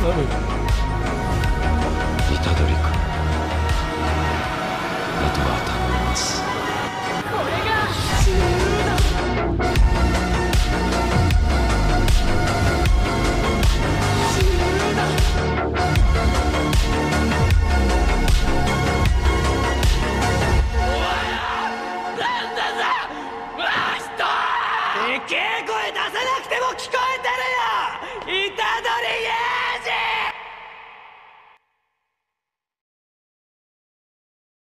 虎杖君、あとは頼みます。 これが自由だ。自由だ。なんだぞわしと。でけえ声出さなくても聞こえてるよ、虎杖イエーイ。